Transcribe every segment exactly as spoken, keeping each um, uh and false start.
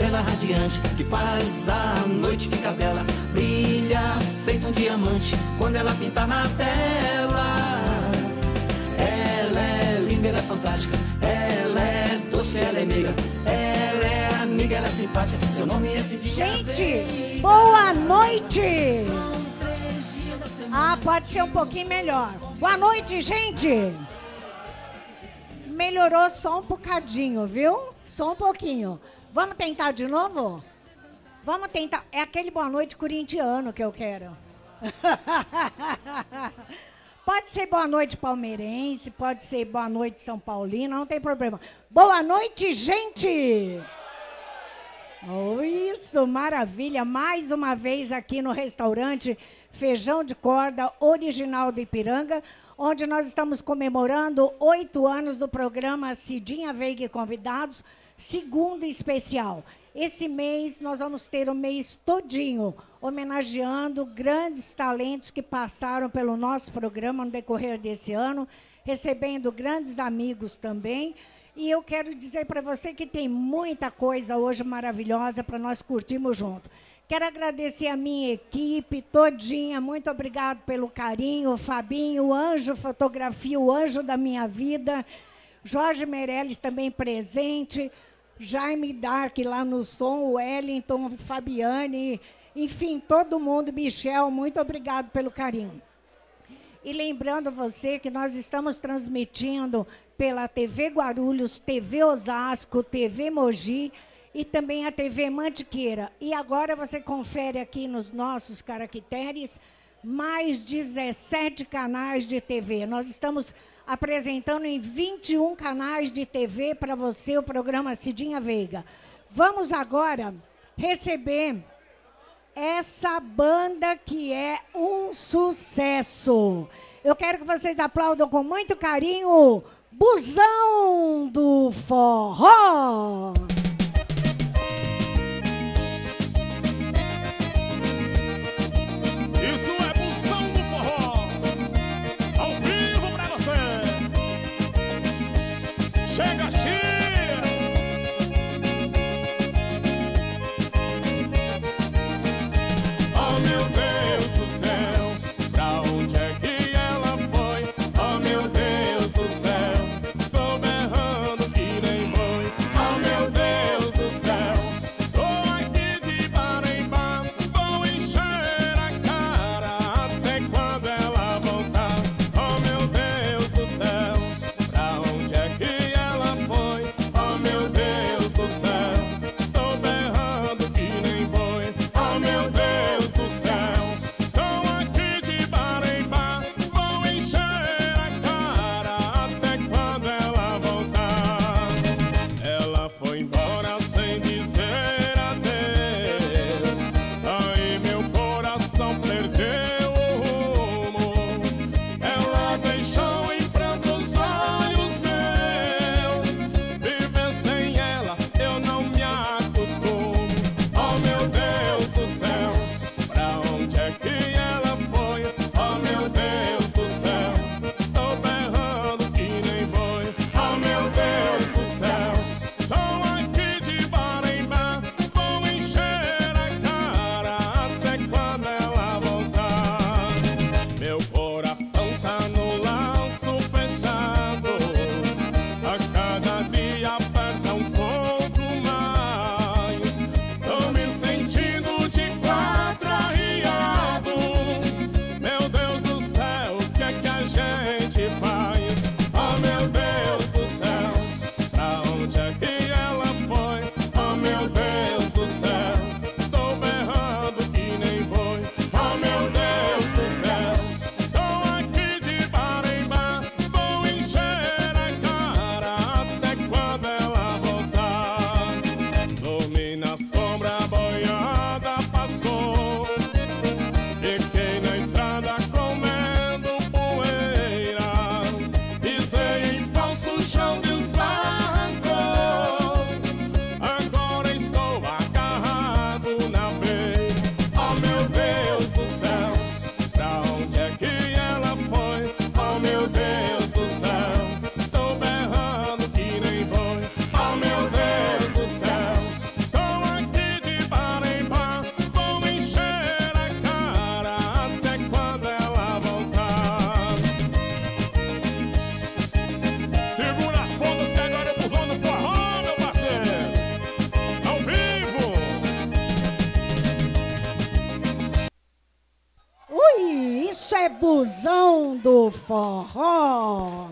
estrela radiante que faz a noite ficar bela. Brilha feito um diamante quando ela pinta na tela. Ela é linda, ela é fantástica, ela é doce, ela é meiga, ela é amiga, ela é simpática, seu nome é Cidinha. Gente, boa noite! Ah, pode ser um pouquinho melhor. Boa noite, gente! Melhorou só um bocadinho, viu? Só um pouquinho. Vamos tentar de novo? Vamos tentar. É aquele boa noite corintiano que eu quero. Pode ser boa noite palmeirense, pode ser boa noite São Paulino, não tem problema. Boa noite, gente! Oh, isso, maravilha. Mais uma vez aqui no restaurante Feijão de Corda, original do Ipiranga, onde nós estamos comemorando oito anos do programa Cidinha Veiga e Convidados, segundo especial. Esse mês nós vamos ter o mês todinho homenageando grandes talentos que passaram pelo nosso programa no decorrer desse ano, recebendo grandes amigos também. E eu quero dizer para você que tem muita coisa hoje maravilhosa para nós curtirmos junto. Quero agradecer a minha equipe todinha, muito obrigado pelo carinho, o Fabinho, o anjo fotografia, o anjo da minha vida, Jorge Meirelles também presente, Jaime Dark lá no som, o Wellington, o Fabiane, enfim, todo mundo, Michel, muito obrigado pelo carinho. E lembrando você que nós estamos transmitindo pela T V Guarulhos, T V Osasco, T V Mogi e também a T V Mantiqueira. E agora você confere aqui nos nossos caracteres mais dezessete canais de T V. Nós estamos apresentando em vinte e um canais de T V para você o programa Cidinha Veiga. Vamos agora receber essa banda que é um sucesso. Eu quero que vocês aplaudam com muito carinho Busão do Forró. Isso é Busão do Forró, ao vivo pra você. Chega, Chia. Oh, meu Deus do céu, pra onde é que ela foi? Oh, meu Deus do céu, tô berrando que nem boi. Oh, meu Deus do céu, tô aqui de bar em bar, vou encher a cara até quando ela voltar. Oh, meu Deus do céu, pra onde é que ela foi? Oh, meu Deus do céu, tô berrando que nem boi. Oh, meu Deus do céu, tô aqui de bar em bar, vou encher a cara até quando ela voltar. Ela foi embora sem dizer adeus, aí meu coração perdeu o rumo. Ela deixou em pranto os olhos meus, viver sem ela eu não me acostumo. Oh, meu Deus do céu, pra onde é que ela foi? Oh, meu Deus do céu, tô berrando que nem boi. Oh, meu Deus do céu, tô aqui de bar em bar, vou encher a cara até quando ela voltar. Meu coração tá no laço fechado, a cada dia aperta um pouco mais. Tô me sentindo de quatro arriado. Meu Deus do céu, o que é que a gente faz? Oh, meu Deus do céu, pra onde é que ela foi? Oh, meu Deus do céu, tô berrando que nem boi. Oh, meu Deus do céu, tô aqui de bar em bar, vou encher a cara até quando ela voltar. Dormi na sombra, a boiada passou, fiquei na estrada comendo poeira, pisei em falso chão, desbarrancou. Agora estou agarrado na beira. Oh, meu Deus do céu, pra onde é que ela foi? Oh, meu Deus do céu, tô berrando que nem boi. Oh, meu Deus do céu, tô isso é busão do forró.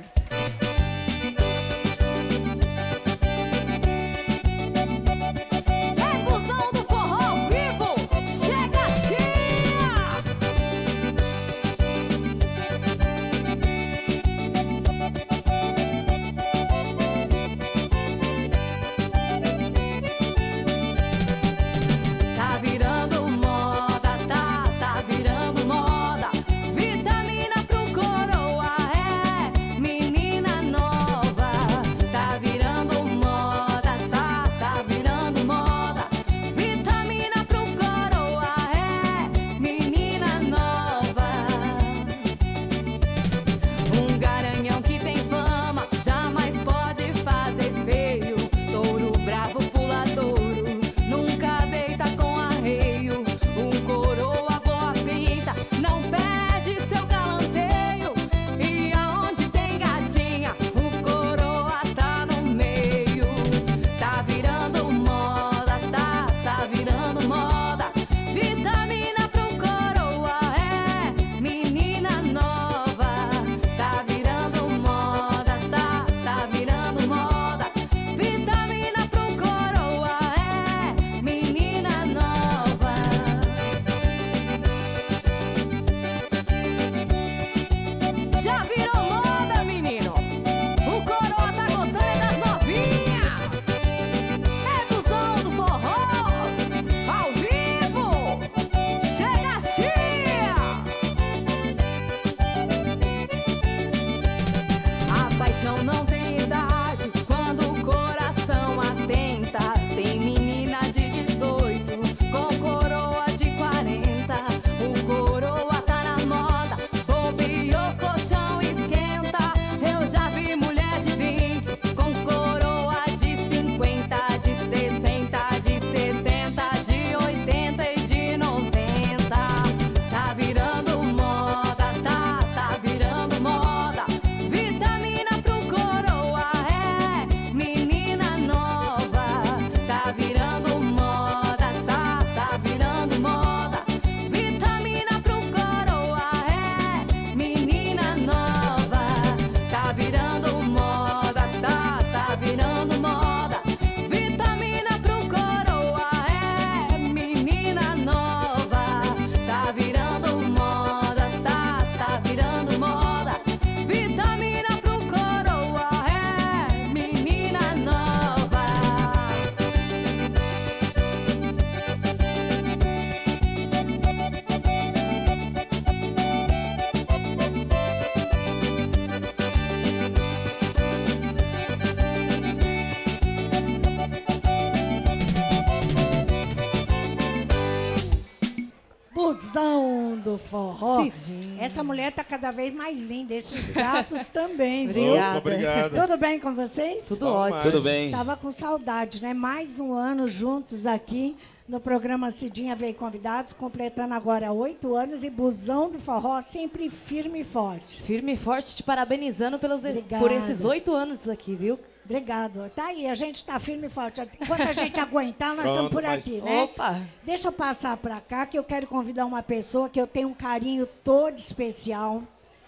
Busão do forró. Cidinha. Essa mulher tá cada vez mais linda. Esses gatos também, viu? Obrigada. Obrigado. Tudo bem com vocês? Tudo Bom, ótimo. Tudo bem. Tava com saudade, né? Mais um ano juntos aqui no programa Cidinha Veio Convidados, completando agora oito anos e Busão do Forró sempre firme e forte. Firme e forte, te parabenizando pelos, por esses oito anos aqui, viu? Obrigado. Tá aí, a gente tá firme e forte. Enquanto a gente aguentar, nós estamos por aqui, mas... né? Opa! Deixa eu passar para cá, que eu quero convidar uma pessoa que eu tenho um carinho todo especial.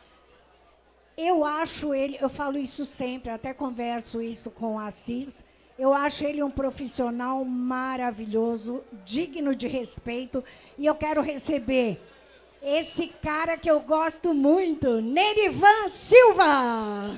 Eu acho ele, eu falo isso sempre, até converso isso com o Assis, eu acho ele um profissional maravilhoso, digno de respeito, e eu quero receber esse cara que eu gosto muito, Nerivan Silva!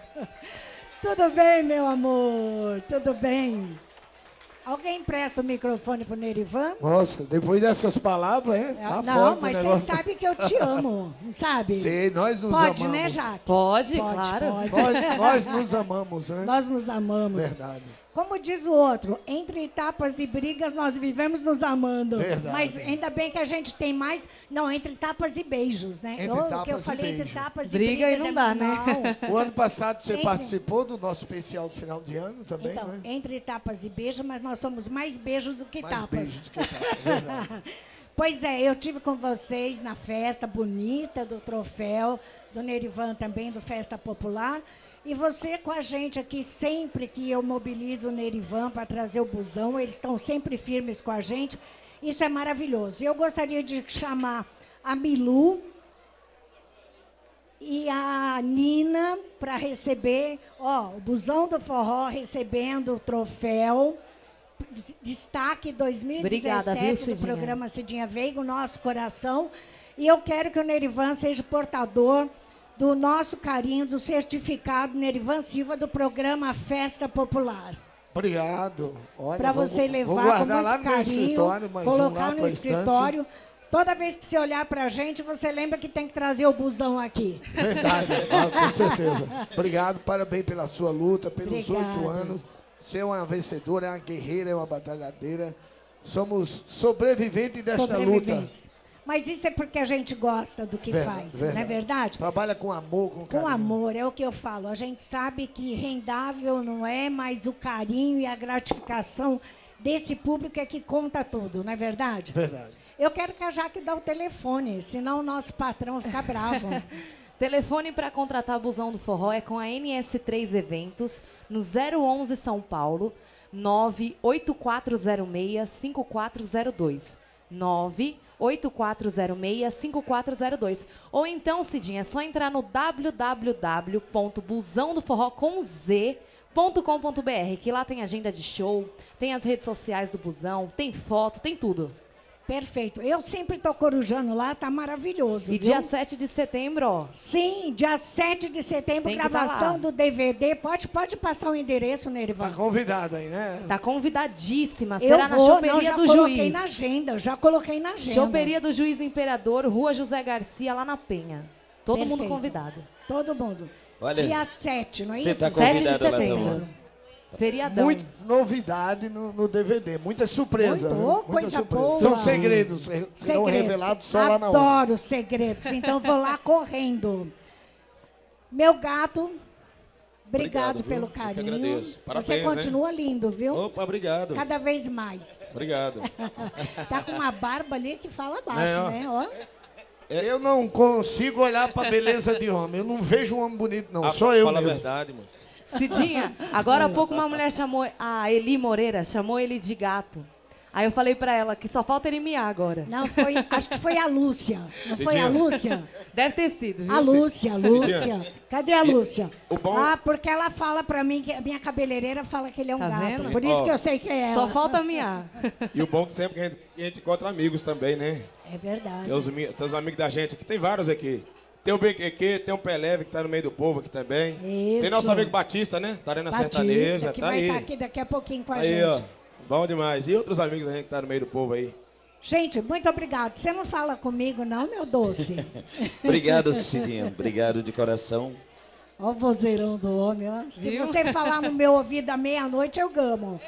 Tudo bem, meu amor? Tudo bem? Alguém empresta o microfone pro Nerivan? Nossa, depois dessas palavras, é? Tá não, mas você sabe que eu te amo, não sabe? Sim, nós nos pode, amamos. Pode, né, Jaque? Pode, pode claro. Pode. Nós, nós nos amamos, né? Nós nos amamos. Verdade. Como diz o outro, entre tapas e brigas nós vivemos nos amando. Verdade. Mas ainda bem que a gente tem mais... Não, entre tapas e beijos, né? Entre eu, tapas que eu e falei beijo. entre tapas Briga e brigas. e não é, dá, né? O ano passado você entre... participou do nosso especial de final de ano também, então, né? Entre tapas e beijos, mas nós somos mais beijos do que mais tapas. beijos do que tapas, verdade. Pois é, eu tive com vocês na festa bonita do troféu, do Nerivan também, do Festa Popular. E você com a gente aqui, sempre que eu mobilizo o Nerivan para trazer o busão, eles estão sempre firmes com a gente. Isso é maravilhoso. E eu gostaria de chamar a Milu, E a Nina, para receber, ó, o Busão do Forró recebendo o troféu. Destaque dois mil e dezessete Obrigada, viu, do Cidinha? programa Cidinha Veiga, o nosso coração. E eu quero que o Nerivan seja portador do nosso carinho, do certificado Nerivan Silva do programa Festa Popular. Obrigado. Para você vou, levar vou com guardar muito lá no meu carinho, escritório, mais um colocar lá no pra escritório. Toda vez que você olhar para a gente, você lembra que tem que trazer o busão aqui. Verdade, ah, com certeza. Obrigado, parabéns pela sua luta, pelos Obrigada. oito anos. Você é uma vencedora, é uma guerreira, é uma batalhadeira. Somos sobreviventes desta Sobreviventes. Mas isso é porque a gente gosta do que Verdade, faz, verdade. não é verdade? Trabalha com amor, com carinho. Com amor, é o que eu falo. A gente sabe que rendável não é, mas o carinho e a gratificação desse público é que conta tudo, não é verdade? Verdade. Eu quero que a Jaque dê o telefone, senão o nosso patrão fica bravo. Telefone para contratar Busão do Forró é com a N S três Eventos, no zero onze São Paulo, nove oito quatro zero seis cinco quatro zero dois. nove oito quatro zero seis cinco quatro zero dois. Ou então, Cidinha, é só entrar no w w w ponto busão do forró com z ponto com ponto b r, que lá tem agenda de show, tem as redes sociais do Busão, tem foto, tem tudo. Perfeito. Eu sempre tô corujando lá, tá maravilhoso. E viu? dia sete de setembro, ó. Sim, dia sete de setembro, Tem que tá gravação lá. do D V D. Pode, pode passar o endereço, Tá Nerivan? convidado aí, né? Tá convidadíssima. Eu Será na vou, Choperia não, já do coloquei Juiz. na agenda, já coloquei na agenda. Choperia do Juiz Imperador, Rua José Garcia, lá na Penha. Todo mundo Perfeito. convidado. Todo mundo. Olha, dia sete, não é você isso? tá sete de convidada lá setembro. também. Feriadão. Muita novidade no, no D V D, muita surpresa. Muito, viu? oh, Muita coisa surpresa. boa. São segredos, serão Segredos. revelados só lá na hora. Adoro segredos, então vou lá correndo. Meu gato, obrigado, Obrigado, viu? pelo Eu que carinho. agradeço. Você Parabéns, continua lindo, viu? Opa, obrigado. Cada vez mais. Obrigado. Tá com uma barba ali que fala baixo, É, ó. né? Ó. Eu não consigo olhar pra beleza de homem. Eu não vejo um homem bonito, não. Ah, Só eu Fala a mesmo. verdade, moço. Cidinha, agora há pouco uma mulher chamou, a Eli Moreira, chamou ele de gato. Aí eu falei pra ela que só falta ele miar agora. Não, foi, acho que foi a Lúcia. Não foi a Cidinha. Lúcia? Deve ter sido, viu? A Lúcia, a Lúcia. Cidinha. Cadê a Lúcia? o bom- Ah, porque ela fala pra mim, que a minha cabeleireira fala que ele é um Tá gato. vendo? Por isso Ó. que eu sei que é ela. Só falta miar. E o bom é que sempre que a gente, que a gente encontra amigos também, né? É verdade. Tem os, ami- tem os amigos da gente aqui, tem vários aqui. Tem o B Q Q, tem o Peleve que tá no meio do povo aqui também. Isso. Tem nosso amigo Batista, né? Da Arena Batista, Sertaneja, que tá vai aí. estar aqui daqui a pouquinho com a Aí, gente. ó. Bom demais. E outros amigos da gente que tá no meio do povo aí. Gente, muito obrigado. Você não fala comigo, não, meu doce? Obrigado, Cidinha. Obrigado de coração. Ó o vozeirão do homem, ó. Se Viu? você falar no meu ouvido à meia-noite, eu gamo.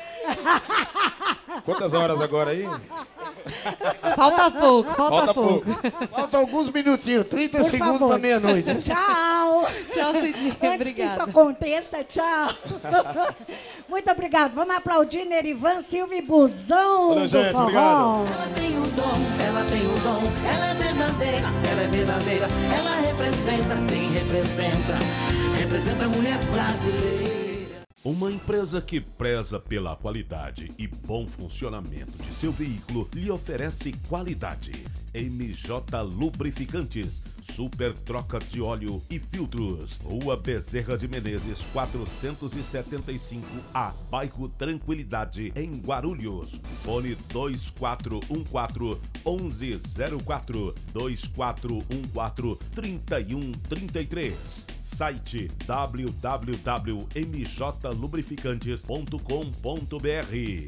Quantas horas agora aí? Falta pouco, falta, Falta pouco. pouco. Faltam alguns minutinhos, trinta Por segundos favor. pra meia-noite. Tchau. Tchau, Cidinha. Antes que isso Obrigada. aconteça, tchau. Muito obrigado. Vamos aplaudir Nerivan Silva e Busão Valeu, do gente, Forró. obrigado. Ela tem o dom, ela tem o dom, ela é verdadeira, ela é verdadeira, ela representa, quem representa, representa a mulher brasileira. Uma empresa que preza pela qualidade e bom funcionamento de seu veículo lhe oferece qualidade. M J Lubrificantes, super troca de óleo e filtros. Rua Bezerra de Menezes, quatrocentos e setenta e cinco A, bairro Tranquilidade, em Guarulhos. Fone dois quatro um quatro, um um zero quatro, dois quatro um quatro, três um três três. Site w w w ponto m j lubrificantes ponto com ponto b r.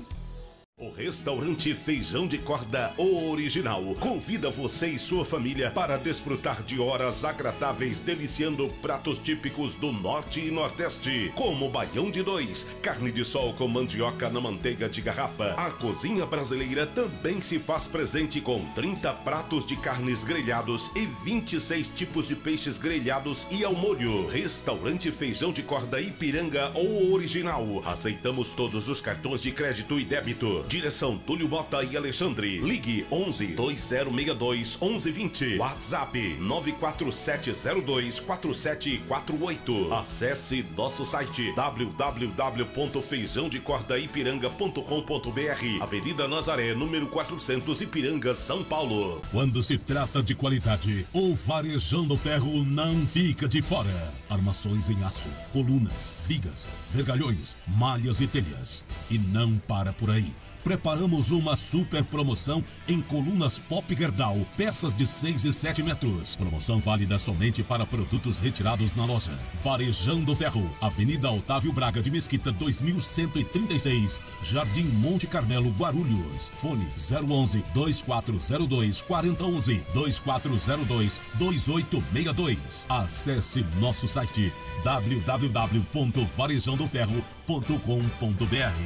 O restaurante Feijão de Corda, o original, convida você e sua família para desfrutar de horas agradáveis deliciando pratos típicos do Norte e Nordeste, como baião de dois, carne de sol com mandioca na manteiga de garrafa. A cozinha brasileira também se faz presente com trinta pratos de carnes grelhados e vinte e seis tipos de peixes grelhados e ao molho. Restaurante Feijão de Corda Ipiranga, o original. Aceitamos todos os cartões de crédito e débito. Direção Túlio Mota e Alexandre. Ligue onze, dois zero seis dois, onze vinte. WhatsApp nove quatro sete zero dois, quatro sete quatro oito. Acesse nosso site w w w ponto feijão de corda ipiranga ponto com ponto b r. Avenida Nazaré, número quatrocentos, Ipiranga, São Paulo. Quando se trata de qualidade, o Varejão do Ferro não fica de fora. Armações em aço, colunas, vigas, vergalhões, malhas e telhas. E não para por aí. Preparamos uma super promoção em colunas Pop Gerdau, peças de seis e sete metros. Promoção válida somente para produtos retirados na loja. Varejão do Ferro, Avenida Otávio Braga de Mesquita, dois mil cento e trinta e seis, Jardim Monte Carmelo, Guarulhos. Fone zero onze, dois quatro zero dois, quatro zero um um, dois quatro zero dois, dois oito seis dois. Acesse nosso site w w w ponto varejão do ferro ponto com ponto b r.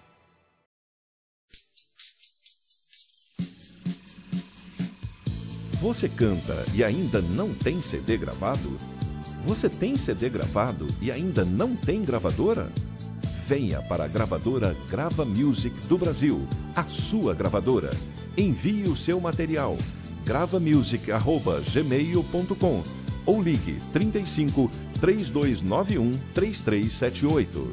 Você canta e ainda não tem C D gravado? Você tem C D gravado e ainda não tem gravadora? Venha para a gravadora Grava Music do Brasil, a sua gravadora. Envie o seu material gravamusic arroba gmail ponto com ou ligue trinta e cinco, três dois nove um, três três sete oito.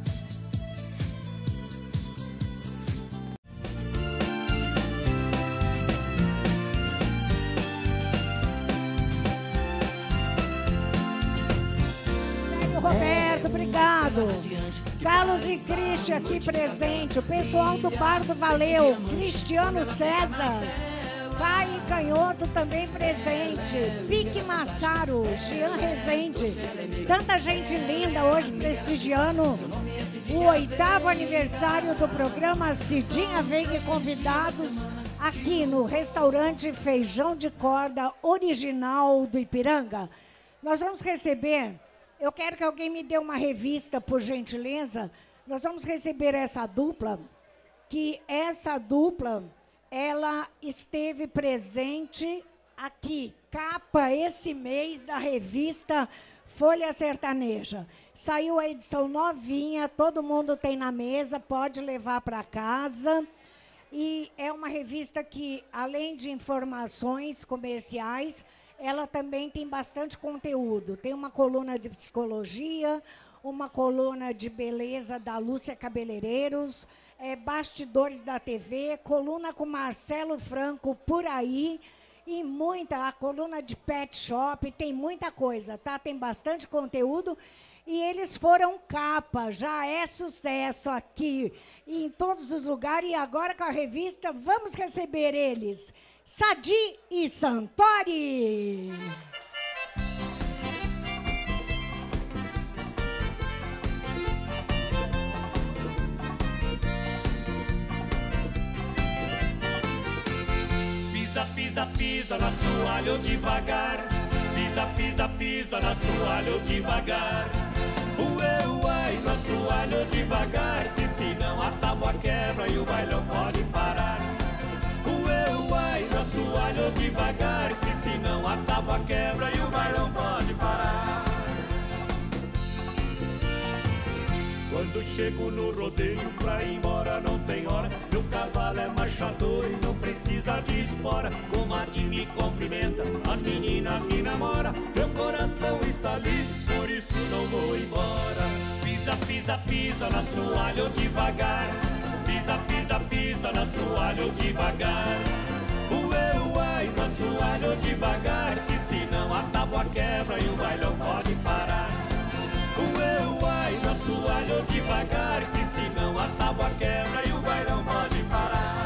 Roberto, obrigado. Carlos e Cristian aqui presente. O pessoal do Bardo valeu. Cristiano César. Caio Canhoto também presente. Pique Massaro, Jean Rezende. Tanta gente linda hoje prestigiando o oitavo aniversário do programa Cidinha Veiga e convidados aqui no restaurante Feijão de Corda original do Ipiranga. Nós vamos receber, eu quero que alguém me dê uma revista, por gentileza. Nós vamos receber essa dupla, que essa dupla, ela esteve presente aqui, capa esse mês da revista Folha Sertaneja. Saiu a edição novinha, todo mundo tem na mesa, pode levar para casa. E é uma revista que, além de informações comerciais, ela também tem bastante conteúdo. Tem uma coluna de psicologia, uma coluna de beleza da Lúcia Cabeleireiros, é, bastidores da T V, coluna com Marcelo Franco por aí, e muita, a coluna de pet shop, tem muita coisa, tá? Tem bastante conteúdo. E eles foram capa, já é sucesso aqui em todos os lugares. E agora com a revista, vamos receber eles, Sadi e Santori. Pisa, pisa, pisa na assoalho devagar. Pisa, pisa, pisa na assoalho devagar. Ué, uai, no assoalho devagar, que senão a tábua quebra e o bailão pode parar. Ué, uai, no assoalho devagar, que senão a tábua quebra e o bailão pode parar. Quando chego no rodeio pra ir embora não tem hora. Meu cavalo é marchador e não precisa de espora. Comadre me cumprimenta, as meninas me namoram. Meu coração está ali, por isso não vou embora. Pisa, pisa, pisa na assoalho devagar. Pisa, pisa, pisa na assoalho devagar. Ué, uai, no assoalho devagar, que senão a tábua quebra e o bailão pode parar. Ué, uai, no assoalho devagar, que senão a tábua quebra e o bailão pode parar.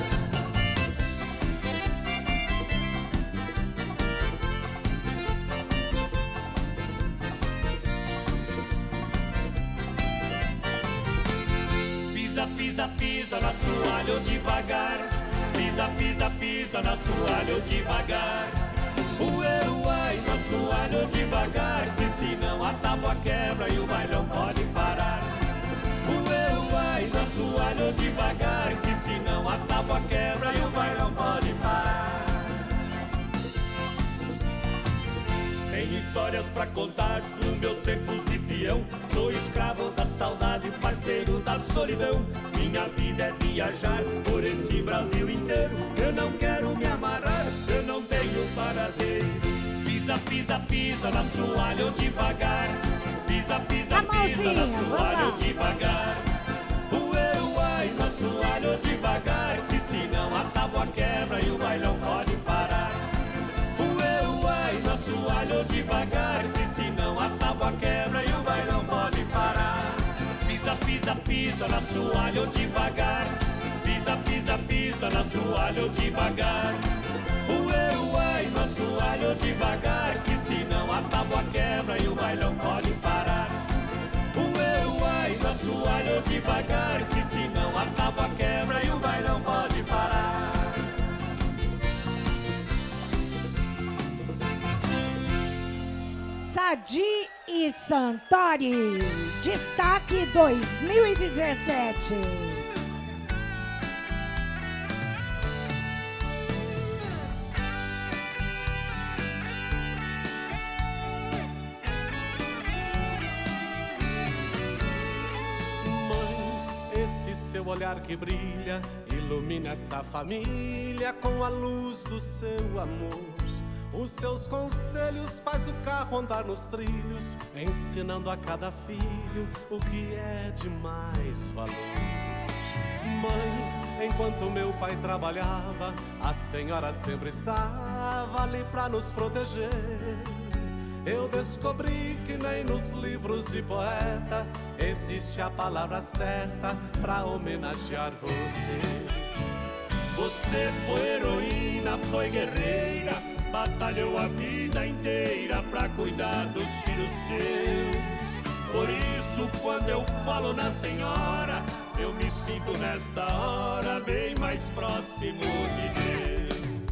Pisa, pisa, pisa na assoalho devagar. Pisa, pisa, pisa na assoalho devagar. Ué, uai, no assoalho devagar, que senão a tábua quebra e o bailão pode parar. Ué, uai, no assoalho devagar, que senão a tábua quebra e o bailão pode parar. Tem histórias pra contar dos meus tempos de peão. Sou escravo da saudade, parceiro da solidão. Minha vida é viajar por esse Brasil inteiro. Eu não quero me amarrar, eu não tenho paradeiro. Pisa, pisa, pisa na assoalho devagar. Pisa, pisa, pisa na assoalho devagar. Ué, uai, no assoalho devagar, que senão a tábua quebra e o bailão pode parar. Ué, uai, no assoalho devagar, que senão a tábua quebra e o bailão pode parar. Pisa, pisa, pisa na assoalho devagar. Pisa, pisa, pisa na assoalho devagar. Ué, uai, no assoalho devagar, que senão a tábua quebra e o bailão pode parar. Ué, uai, no assoalho devagar, que senão a tábua quebra e o bailão pode parar. Sadi e Santori, destaque dois mil e dezessete. Seu olhar que brilha ilumina essa família com a luz do seu amor. Os seus conselhos faz o carro andar nos trilhos, ensinando a cada filho o que é de mais valor. Mãe, enquanto meu pai trabalhava, a senhora sempre estava ali pra nos proteger. Eu descobri que nem nos livros de poeta existe a palavra certa pra homenagear você. Você foi heroína, foi guerreira, batalhou a vida inteira pra cuidar dos filhos seus. Por isso, quando eu falo na senhora, eu me sinto nesta hora bem mais próximo de Deus.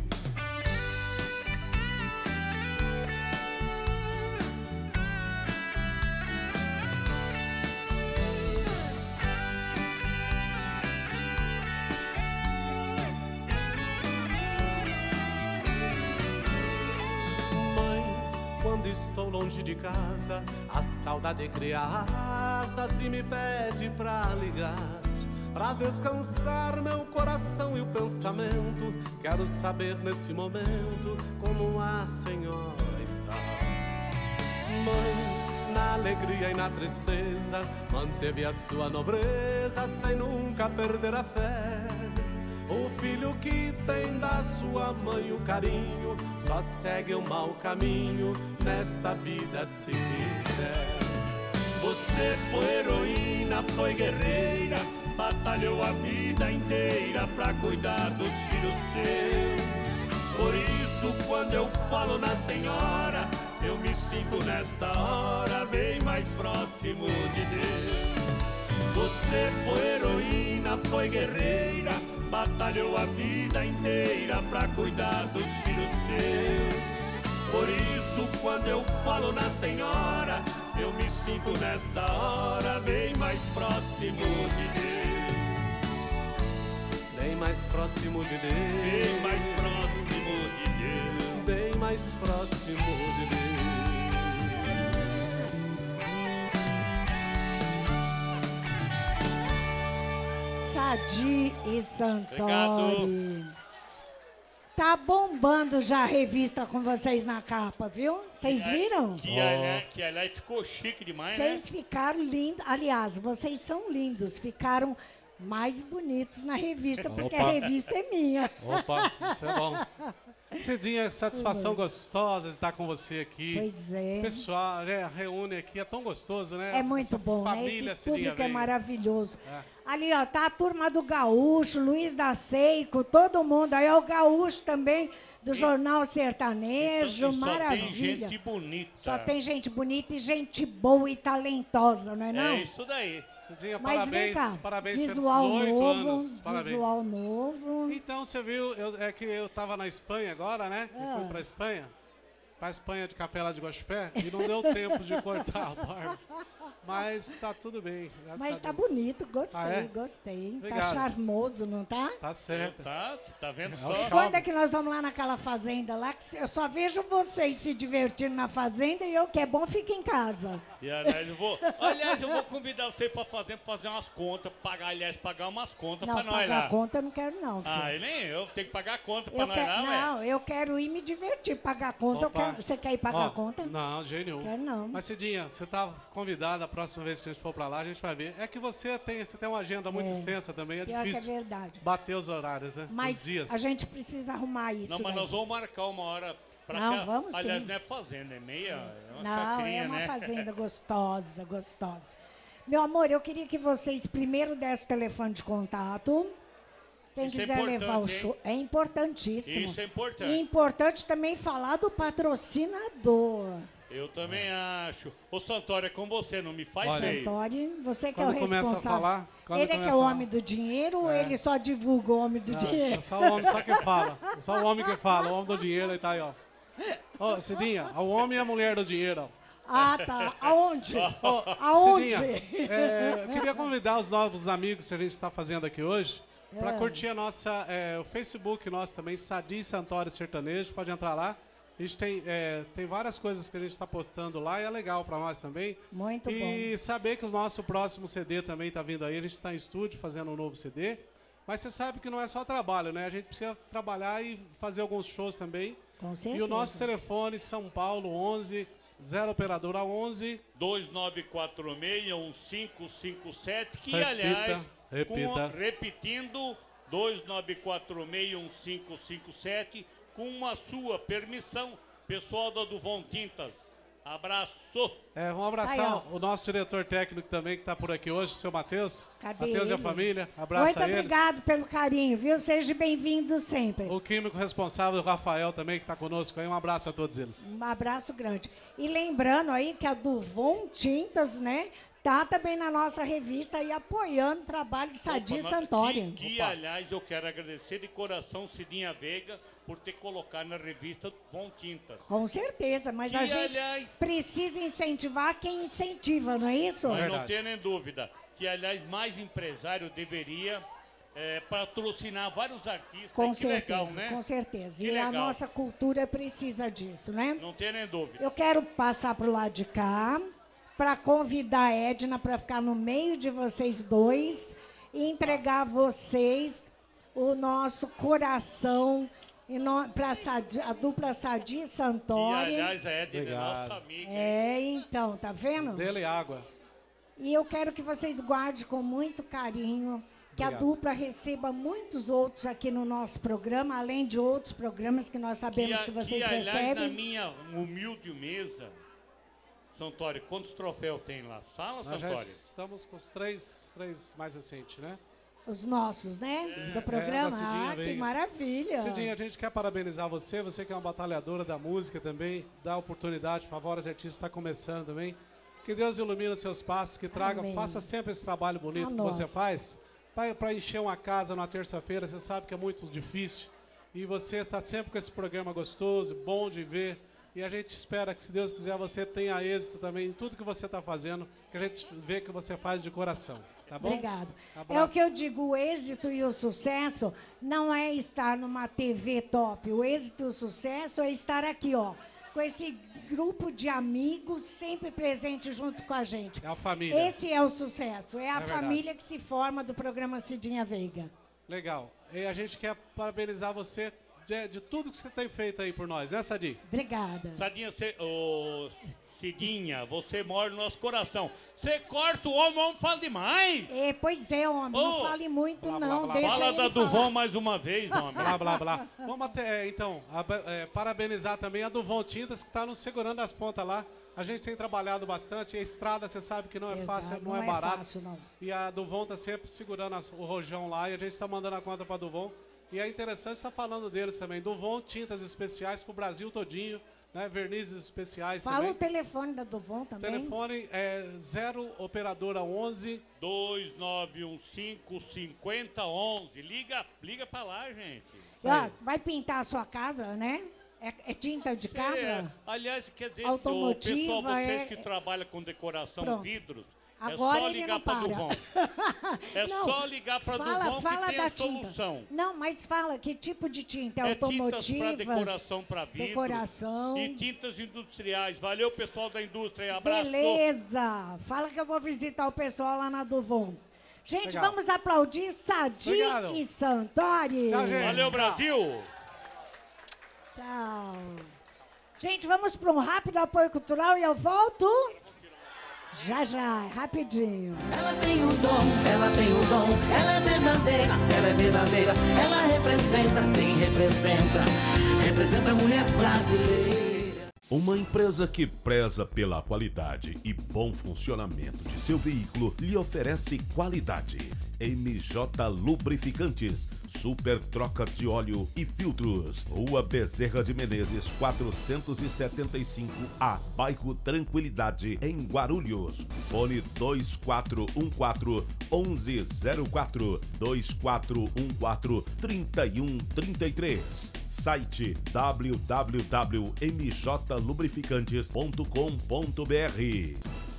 Estou longe de casa, a saudade cria asas e me pede pra ligar, pra descansar meu coração e o pensamento. Quero saber nesse momento como a senhora está. Mãe, na alegria e na tristeza, manteve a sua nobreza sem nunca perder a fé. O filho que tem da sua mãe o carinho só segue o mau caminho nesta vida se quiser. Você foi heroína, foi guerreira, batalhou a vida inteira pra cuidar dos filhos seus. Por isso, quando eu falo na senhora, eu me sinto nesta hora bem mais próximo de Deus. Você foi heroína, foi guerreira, batalhou a vida inteira pra cuidar dos filhos seus. Por isso, quando eu falo na senhora, eu me sinto nesta hora bem mais próximo de Deus. Bem mais próximo de Deus. Bem mais próximo de Deus. Bem mais próximo de Deus. Sadi e Santori. Obrigado. Tá bombando já a revista com vocês na capa, viu? Vocês viram? Que, aliás, que aliás ficou chique demais, né? Vocês ficaram lindos. Aliás, vocês são lindos. Ficaram mais bonitos na revista, porque Opa. a revista é minha. Opa, isso é bom. Cidinha, satisfação gostosa de estar com você aqui. Pois é. Pessoal, é, reúne aqui, é tão gostoso, né? É muito Essa bom, né? família, Esse Cidinha, público é veio. maravilhoso. É. Ali, ó, tá a turma do Gaúcho, Luiz da Seico, todo mundo. Aí é o Gaúcho também, do Jornal Sertanejo, E só maravilha. tem gente bonita. Só tem gente bonita e gente boa e talentosa, não é não? É isso daí. Cidinha, Mas parabéns, vem cá, parabéns visual pelos dezoito novo, anos. Parabéns. visual novo. Então, você viu, eu- é que eu tava na Espanha agora, né? Eu Ah. fui pra Espanha. pra Espanha de café lá de Guaxupé e não deu tempo de cortar a barba. Mas tá tudo bem. Mas tá bonito, gostei, ah, é? gostei. Obrigado. Tá charmoso, não tá? Tá certo. Tá, tá vendo É, só? E quando é que nós vamos lá naquela fazenda lá, que eu só vejo vocês se divertindo na fazenda e eu, que é bom, fico em casa. E, aliás, eu vou, aliás, eu vou convidar você pra fazer, pra fazer umas contas, pagar, aliás, pagar umas contas Não, pra nós pagar lá. conta eu não quero não, filho. Ah, e nem eu, tenho que pagar a conta pra eu nós quero, lá, ué. não, eu quero ir me divertir, pagar conta. Eu Opa. quero, você quer ir pagar Ó, a conta? Não, jeito nenhum. Quero não. Mas, Cidinha, você tá convidada a próxima vez que a gente for pra lá, a gente vai ver. É que você tem, você tem uma agenda muito É. extensa também, é Pior que é difícil verdade. bater os horários, né? Mas os dias. a gente precisa arrumar isso. Não, mas daí. nós vamos marcar uma hora pra Não, cá. vamos Aliás, sim. não é fazenda, é meia, é uma Não, chacrinha, é uma né? fazenda gostosa, gostosa. Meu amor, eu queria que vocês primeiro dessem o telefone de contato. Quem Isso é quiser levar o importante, show. É importantíssimo. Isso é importante. E importante também falar do patrocinador. Eu também acho. Ô, Santório, é com você, não me faz Olha, feio. Santori, você que Quando é o começa a responsável. falar, quando ele é que é começa o a- homem do dinheiro ou É. ele só divulga o homem do Não, dinheiro? é só o homem só que fala. É só o homem que fala, o homem do dinheiro aí tá aí, ó. Ô, Cidinha, o homem e a mulher do dinheiro, ó. Ah, tá. Aonde? Ô, Aonde? Cidinha, é, eu queria convidar os novos amigos que a gente está fazendo aqui hoje para É. curtir a nossa, é, o Facebook nosso também, Sadi Santori Sertanejo, pode entrar lá. A gente tem, é, tem várias coisas que a gente está postando lá e é legal para nós também. Muito e bom. saber que o nosso próximo C D também está vindo aí, a gente está em estúdio fazendo um novo C D. Mas você sabe que não é só trabalho, né? A gente precisa trabalhar e fazer alguns shows também. Com certeza. E o nosso telefone, São Paulo, onze, zero operadora onze. dois nove quatro seis um cinco cinco sete, que Repita, aliás, repita. com- repetindo, dois nove quatro seis um cinco cinco sete, com a sua permissão, pessoal da Duvon Tintas, abraço. É, vamos abraçar Aí, ó. o nosso diretor técnico também, que está por aqui hoje, o seu Matheus. Cadê Matheus e a ele? família, abraça Muito eles. obrigado pelo carinho, viu? Seja bem-vindo sempre. O químico responsável, o Rafael, também, que está conosco aí. Um abraço a todos eles. Um abraço grande. E lembrando aí que a Duvon Tintas, né, tá também na nossa revista aí apoiando o trabalho de Sadi Opa, Santori. Que, que aliás, eu quero agradecer de coração Cidinha Veiga por ter colocado na revista Duvon Tintas. Com certeza, mas Que, a gente aliás- precisa incentivar quem incentiva, não é isso? Mas não tenha nem dúvida que, aliás, mais empresário deveria é, patrocinar vários artistas. Com que certeza, legal, né? com certeza. Que e a legal. nossa cultura precisa disso, né? Não tenha nem dúvida. Eu quero passar pro lado de cá para convidar a Edna para ficar no meio de vocês dois e entregar a vocês o nosso coração para a dupla Sadi E, Santori. aliás, a Edna é Obrigado. nossa amiga. É, então, tá vendo? Dele água. E eu quero que vocês guardem com muito carinho, que a Obrigado. dupla receba muitos outros aqui no nosso programa, além de outros programas que nós sabemos que, a- vocês aliás, recebem. na minha humilde mesa, Santori, quantos troféus tem lá? Fala, Nós já Santori. estamos com os três, os três mais recentes, né? Os nossos, né? É. Do É, programa. da Cidinha ah, que Veiga. maravilha. Cidinha, a gente quer parabenizar você, você que é uma batalhadora da música também, dá oportunidade para vários artistas que estão começando também. Que Deus ilumine os seus passos, que traga, Amém. faça sempre esse trabalho bonito A que nós. você faz. Para encher uma casa na terça-feira, você sabe que é muito difícil. E você está sempre com esse programa gostoso, bom de ver. E a gente espera que, se Deus quiser, você tenha êxito também em tudo que você está fazendo, que a gente vê que você faz de coração. Tá bom? Obrigado. É o Abraço. que eu digo, o êxito e o sucesso não é estar numa T V top. O êxito e o sucesso é estar aqui, ó, com esse grupo de amigos sempre presente junto com a gente. É a família. Esse é o sucesso, é a É verdade. família que se forma do programa Cidinha Veiga. Legal. E a gente quer parabenizar você de, de tudo que você tem feito aí por nós, né, Sadi? Obrigada. Sadinha, você, ô, Cidinha, você mora no nosso coração. Você corta o homem, o homem fala demais. É, pois é, homem, não Ô, fale muito blá, não, blá, blá. deixa Fala ele da falar. Duvon mais uma vez, homem. Blá, blá, blá. Vamos até, é, então, a- é, parabenizar também a Duvon Tintas, que está nos segurando as pontas lá. A gente tem trabalhado bastante. A estrada, você sabe que não é Verdade, fácil, não, não é é barato. fácil, não. E a Duvon está sempre segurando as- o rojão lá e a gente está mandando a conta para a Duvon. E é interessante estar falando deles também. Duvon Tintas Especiais para o Brasil todinho, né? Vernizes especiais Fala também. o telefone da Duvon também. Telefone é zero operadora onze. dois nove um cinco cinco zero um um. Liga, liga pra lá, gente. Ó, vai pintar a sua casa, né? É, é tinta de Cê- casa? aliás, quer dizer, Automotiva, o pessoal, vocês é- que trabalham com decoração, Pronto. vidros, Agora é só ele ligar não para para. Duvon. É Não, só ligar para fala, Duvon fala que tem da a tinta. solução. Não, mas fala que tipo de tinta? É, É tintas automotivas? para decoração para vidros. Decoração. E tintas industriais. Valeu, pessoal da indústria. Abraço. Beleza. Fala que eu vou visitar o pessoal lá na Duvon. Gente, Legal. vamos aplaudir Sadi Obrigado. e Santori. Valeu, Brasil. Tchau. Gente, vamos para um rápido apoio cultural e eu volto já já, rapidinho. Ela tem o dom, ela tem o dom, ela é verdadeira, ela é verdadeira, ela representa, quem representa, representa a mulher brasileira. Uma empresa que preza pela qualidade e bom funcionamento de seu veículo lhe oferece qualidade. M J Lubrificantes, super troca de óleo e filtros. Rua Bezerra de Menezes, quatrocentos e setenta e cinco A, bairro Tranquilidade, em Guarulhos. Fone dois quatro um quatro, um um zero quatro, dois quatro um quatro, três um três três. Site w w w ponto m j lubrificantes ponto com ponto b r.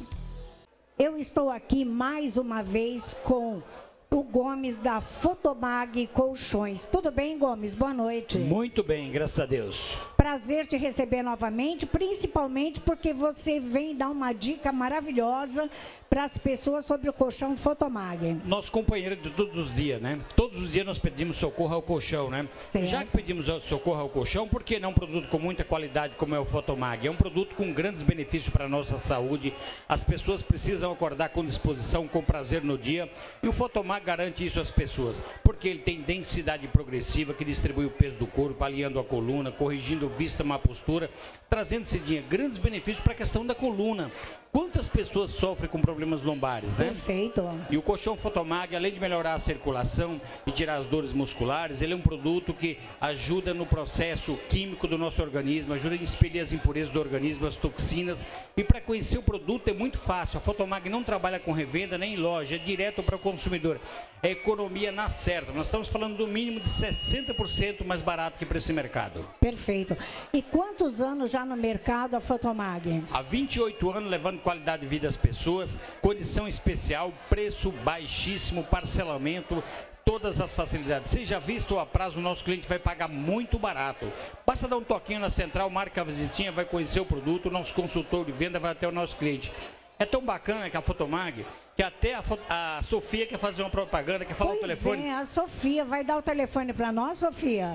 Eu estou aqui mais uma vez com o Gomes da Fotomag Colchões. Tudo bem, Gomes? Boa noite. Muito bem, graças a Deus. Prazer te receber novamente, principalmente porque você vem dar uma dica maravilhosa para as pessoas sobre o colchão Fotomag. Nosso companheiro de todos os dias, né? Todos os dias nós pedimos socorro ao colchão, né? Certo. Já que pedimos socorro ao colchão, por que não um produto com muita qualidade como é o Fotomag? É um produto com grandes benefícios para a nossa saúde. As pessoas precisam acordar com disposição, com prazer no dia. E o Fotomag garante isso às pessoas, porque ele tem densidade progressiva que distribui o peso do corpo, alinhando a coluna, corrigindo vista, má postura, trazendo, Cidinha, grandes benefícios para a questão da coluna. Quantas pessoas sofrem com problemas lombares, né? Perfeito. E o colchão Fotomag, além de melhorar a circulação e tirar as dores musculares, ele é um produto que ajuda no processo químico do nosso organismo, ajuda a expelir as impurezas do organismo, as toxinas. E para conhecer o produto é muito fácil. A Fotomag não trabalha com revenda nem em loja, é direto para o consumidor. É economia na certa. Nós estamos falando do mínimo de sessenta por cento mais barato que para esse mercado. Perfeito. E quantos anos já no mercado a Fotomag? Há vinte e oito anos levando qualidade de vida às pessoas, condição especial, preço baixíssimo, parcelamento, todas as facilidades. Seja visto ou a prazo, o nosso cliente vai pagar muito barato. Basta dar um toquinho na central, marca a visitinha, vai conhecer o produto, o nosso consultor de venda vai até o nosso cliente. É tão bacana que a Fotomag, que até a, a Sofia quer fazer uma propaganda, quer falar Pois o telefone. é, a Sofia vai dar o telefone para nós, Sofia?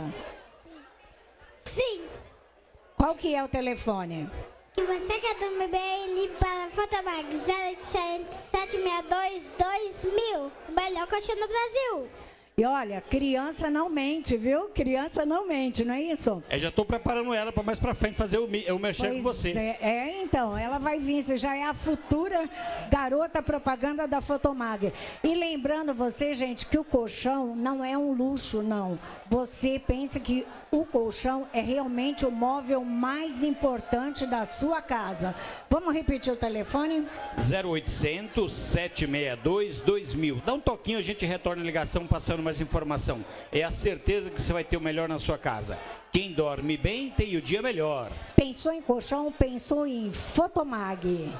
Sim. Qual que é o telefone? Que você quer dormir bem, ligue para a Fotomag zero oitocentos, sete seis dois, dois mil. O melhor colchão do Brasil. E olha, criança não mente, viu? Criança não mente, não é isso? Eu já estou preparando ela para mais para frente fazer o, o merchan com Pois você. É, é, então, ela vai vir, você já é a futura garota propaganda da Fotomag. E lembrando você, gente, que o colchão não é um luxo, não. Você pensa que o colchão é realmente o móvel mais importante da sua casa. Vamos repetir o telefone? zero oitocentos, sete seis dois, dois mil. Dá um toquinho, a gente retorna a ligação passando mais informação. É a certeza que você vai ter o melhor na sua casa. Quem dorme bem tem o dia melhor. Pensou em colchão, pensou em Fotomag.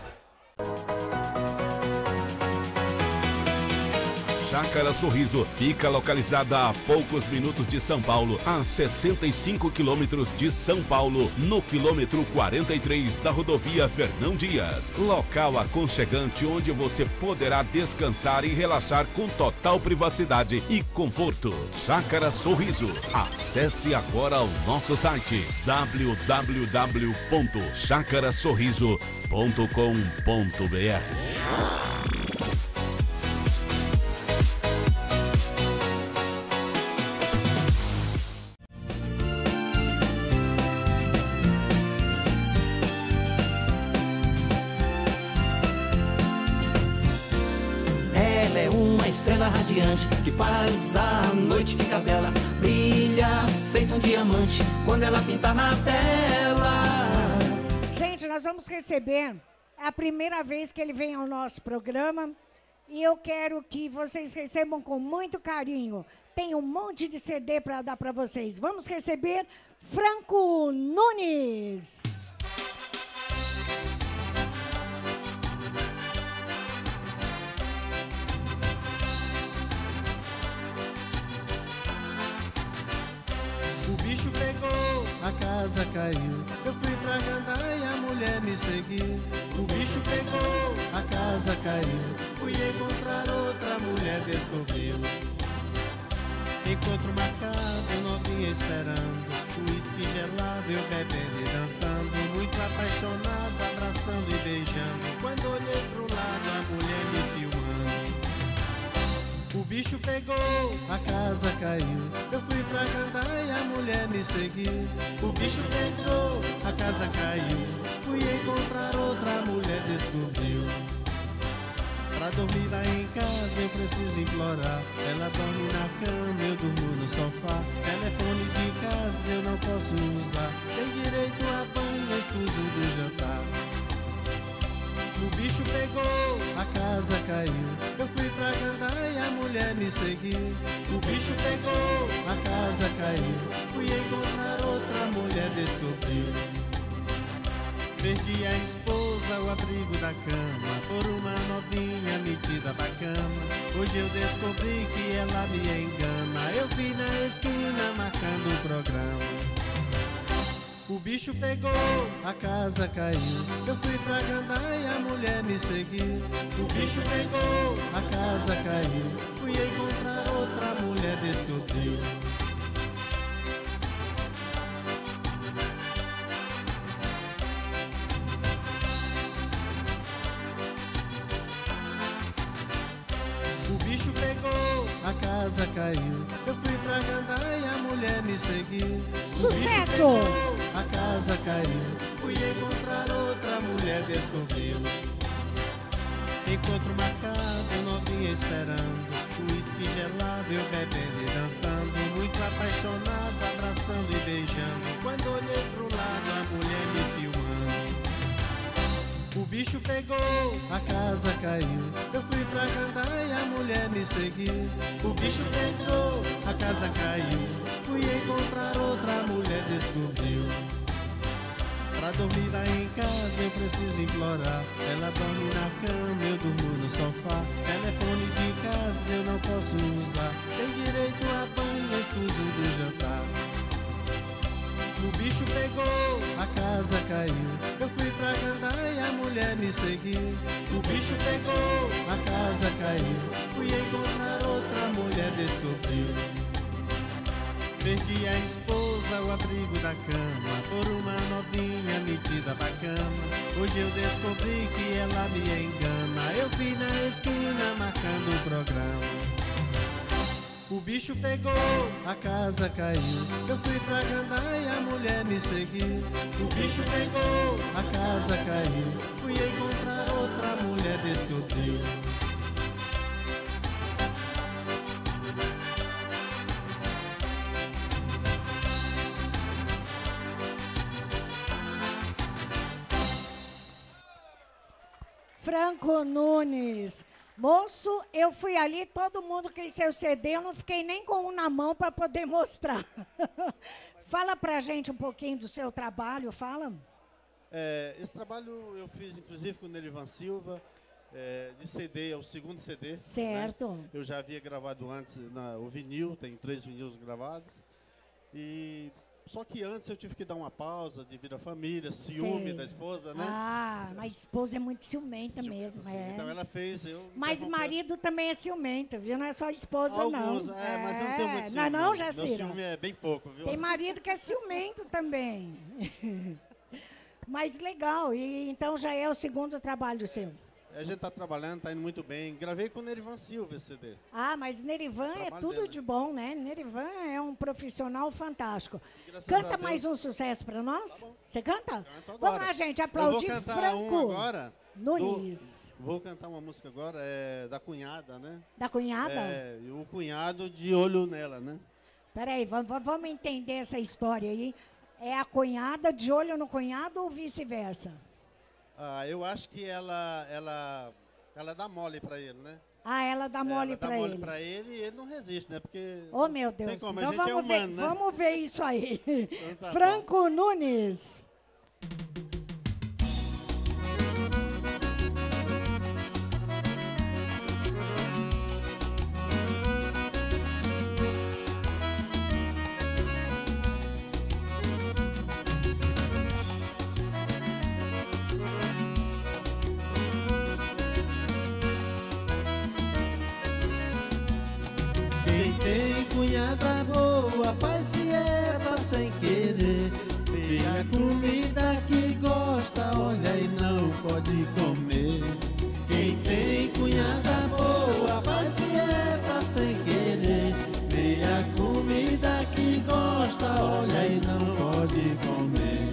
Chácara Sorriso fica localizada a poucos minutos de São Paulo, a sessenta e cinco quilômetros de São Paulo, no quilômetro quarenta e três da rodovia Fernão Dias. Local aconchegante onde você poderá descansar e relaxar com total privacidade e conforto. Chácara Sorriso. Acesse agora o nosso site w w w ponto chácara sorriso ponto com ponto b r. Estrela radiante que faz a noite ficar bela, brilha feito um diamante quando ela pinta na tela. Gente, nós vamos receber é a primeira vez que ele vem ao nosso programa e eu quero que vocês recebam com muito carinho. Tem um monte de C D para dar para vocês. Vamos receber Franco Nunes. O bicho pegou, a casa caiu. Eu fui pra Gandaia, a mulher me seguiu. O bicho pegou, a casa caiu. Fui encontrar outra mulher, descobriu. Encontro marcado, novinha esperando. Uísque gelado, eu bebendo e dançando. Muito apaixonado, abraçando e beijando. Quando olhei pro lado, a mulher me filmando. O bicho pegou, a casa caiu. Eu fui pra Gandaia, a mulher me seguiu. O bicho pegou, a casa caiu. Fui encontrar outra mulher, descobriu. Pra dormir lá em casa eu preciso implorar. Ela dorme na cama, eu durmo no sofá. Telefone de casa eu não posso usar. Tem direito a banho, estudo do jantar. O bicho pegou, a casa caiu. Eu fui pra Gandaia, a mulher me seguiu. O bicho pegou, a casa caiu. Fui encontrar outra mulher, descobriu. Perdi a esposa, o abrigo da cama, por uma novinha metida pra cama. Hoje eu descobri que ela me engana. Eu vi na esquina marcando o programa. O bicho pegou, a casa caiu. Eu fui pra Gandaia, a mulher me seguiu. O bicho pegou, a casa caiu. Fui encontrar outra mulher, descobriu. O bicho pegou, a casa caiu. Eu fui pra Gandaia, a mulher me seguiu. Sucesso! Pegou, a casa caiu. Fui encontrar outra mulher, descobriu. Encontro marcado, novinha esperando. Uísque gelado, eu bebendo e dançando. Muito apaixonado, abraçando e beijando. Quando olhei pro lado, a mulher me filmando. O bicho pegou, a casa caiu. Eu fui pra Gandaia, a mulher me seguiu. O bicho pegou, a casa caiu. Fui encontrar outra mulher, descobriu. Pra dormir lá em casa eu preciso implorar. Ela dorme na cama, eu durmo no sofá. Telefone de casa eu não posso usar. Tem direito a banho, estudo do jantar. O bicho pegou, a casa caiu. Eu fui pra Gandaia, a mulher me seguiu. O bicho pegou, a casa caiu. Fui encontrar outra mulher, descobriu. Perdi a esposa, o abrigo da cama, por uma novinha metida pra cama. Hoje eu descobri que ela me engana. Eu vi na esquina marcando o programa. O bicho pegou, a casa caiu. Eu fui pra Gandaia, a mulher me seguiu. O bicho pegou, a casa caiu. Fui encontrar outra mulher, descobriu. Franco Nunes. Moço, eu fui ali, todo mundo quis seu C D, eu não fiquei nem com um na mão para poder mostrar. Fala pra gente um pouquinho do seu trabalho, fala. É, esse trabalho eu fiz, inclusive, com o Nerivan Silva, é, de C D, é o segundo C D. Certo. Né? Eu já havia gravado antes na, o vinil, tem três vinis gravados. E... Só que antes eu tive que dar uma pausa devido à família, ciúme Sei. da esposa, né? Ah, mas a esposa é muito ciumenta Ciu- mesmo. assim, É. Então ela fez, eu... Mas interrompi- marido também é ciumento, viu? Não é só esposa, Alguns, não. é, mas eu não tenho muito ciúme. Não, é não, Meu Jacira? ciúme é bem pouco, viu? Tem marido que é ciumento também. Mas legal, e então já é o segundo trabalho seu. A gente tá trabalhando, tá indo muito bem. Gravei com o Nerivan Silva esse C D. Ah, mas Nerivan é Trabalho tudo dele. de bom, né? Nerivan é um profissional fantástico. graças Canta a Deus- mais um sucesso para nós? Você canta? Canto agora. Vamos lá, gente, aplaudir Eu vou cantar Franco um agora. Nunes. do- vou cantar uma música agora, é da cunhada, né? Da cunhada? É, e o cunhado de olho nela, né? Peraí, vamos, vamos entender essa história aí. É a cunhada de olho no cunhado ou vice-versa? Ah, eu acho que ela, ela, ela dá mole pra ele, né? Ah, ela dá mole Ela dá pra mole ele. pra ele e ele não resiste, né? Porque. Oh, meu tem Deus. como, a Então gente vamos, é ver, humano, né? vamos ver isso aí. Então tá Franco Nunes. Quem tem cunhada boa faz dieta sem querer. Vê a comida que gosta, olha e não pode comer. Quem tem cunhada boa faz dieta sem querer. Vê a comida que gosta, olha e não pode comer.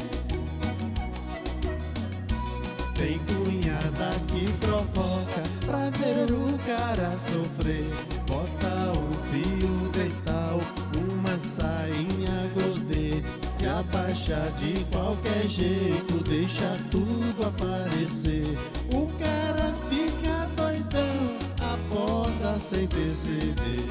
Tem cunhada que provoca pra ver o cara sofrer. Bota um fio dental, uma sainha godê. Se abaixar de qualquer jeito, deixa tudo aparecer. O cara fica doidão, acorda sem perceber.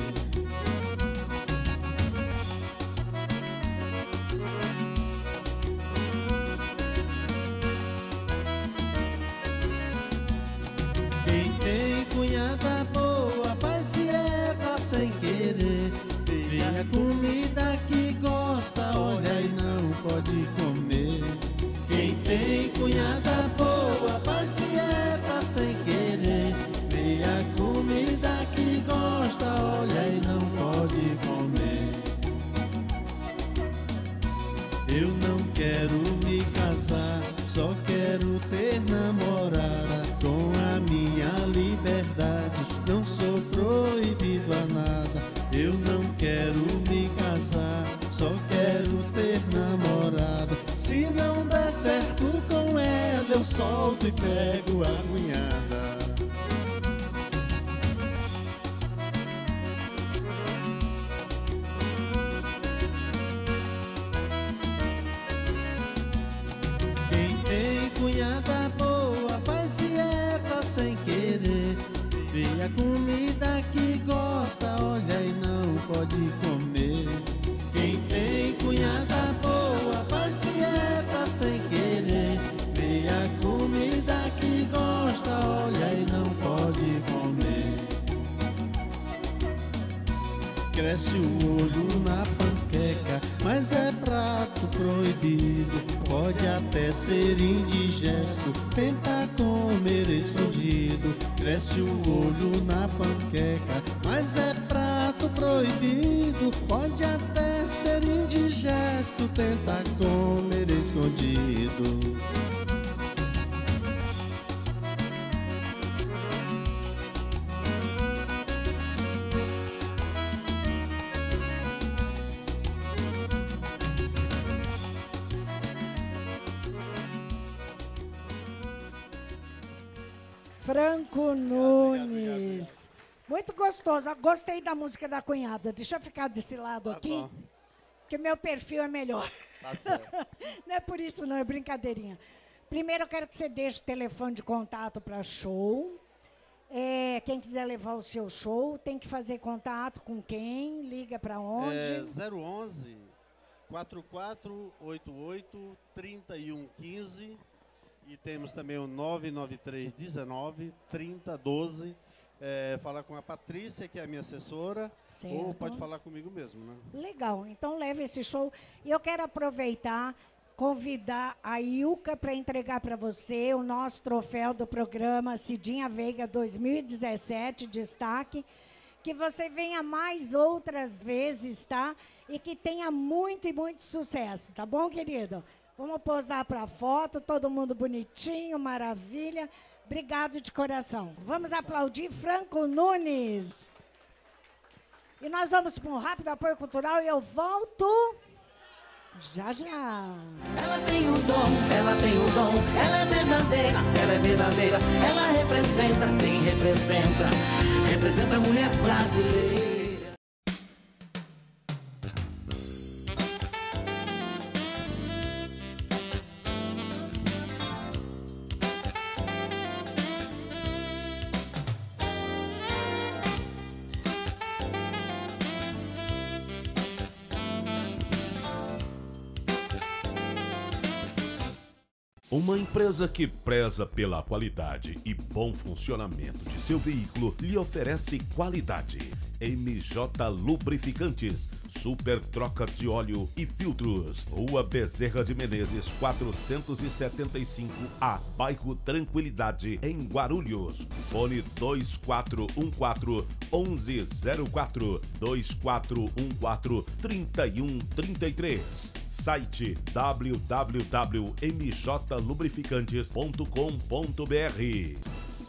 Quem tem cunhada boa faz dieta sem querer. Vê a comida que gosta, olha e não pode comer. Quem tem cunhada boa faz dieta sem querer. Vê a comida que gosta, olha e não pode comer. Eu não quero me casar, só quero ter namorada. Com a minha liberdade, não sou proibido a nada. Eu não quero me casar, só quero ter namorada. Se não der certo com ela, eu solto e pego a cunhada. Quem tem cunhada boa faz dieta sem querer. Vê a comida que gosta, olha e não pode comer. Quem tem cunhada boa faz dieta sem querer. Vê a comida que gosta, olha e não pode comer. Cresce o olho na panqueca, mas é prato proibido. Pode até ser indigesto, tenta comer escondido. Cresce o olho na panqueca, mas é prato proibido. Pode até ser indigesto, tenta comer escondido. Franco Nunes. Muito gostoso. Eu gostei da música da cunhada. Deixa eu ficar desse lado Tá aqui, bom. que o meu perfil é melhor. Tá certo. Não é por isso, não, é brincadeirinha. Primeiro, eu quero que você deixe o telefone de contato para show. É, quem quiser levar o seu show, tem que fazer contato com quem? Liga para onde? É zero onze, quatro quatro oito oito, três um um cinco. E temos também o nove nove três um nove, trinta doze. É, falar com a Patrícia, que é a minha assessora, Certo. ou pode falar comigo mesmo, né? Legal, então leve esse show. E eu quero aproveitar, convidar a Ilka para entregar para você o nosso troféu do programa Cidinha Veiga dois mil e dezessete, destaque. Que você venha mais outras vezes, tá? E que tenha muito e muito sucesso, tá bom, querido? Vamos posar para foto, todo mundo bonitinho, maravilha. Obrigado de coração. Vamos aplaudir Franco Nunes. E nós vamos para um rápido apoio cultural e eu volto já já. Ela tem o dom, ela tem o dom, ela é verdadeira, ela é verdadeira, ela representa, quem representa, representa a mulher brasileira. Uma empresa que preza pela qualidade e bom funcionamento de seu veículo lhe oferece qualidade. M J Lubrificantes, super troca de óleo e filtros. Rua Bezerra de Menezes, quatrocentos e setenta e cinco A, bairro Tranquilidade, em Guarulhos. Fone dois quatro um quatro, um um zero quatro, dois quatro um quatro, três um três três. Site w w w ponto m j lubrificantes ponto com ponto b r.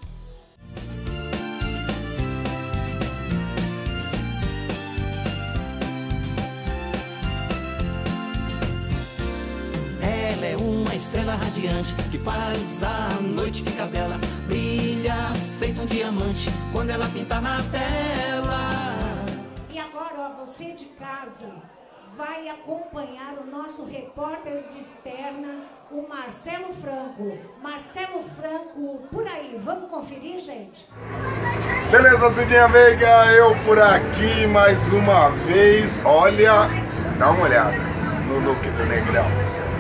Ela é uma estrela radiante que faz a noite ficar bela. Brilha feito um diamante quando ela pinta na tela. E agora, ó, você de casa vai acompanhar o nosso repórter de externa, o Marcelo Franco. Marcelo Franco, por aí. Vamos conferir, gente? Beleza, Cidinha Veiga, eu por aqui mais uma vez. Olha, dá uma olhada no look do Negrão.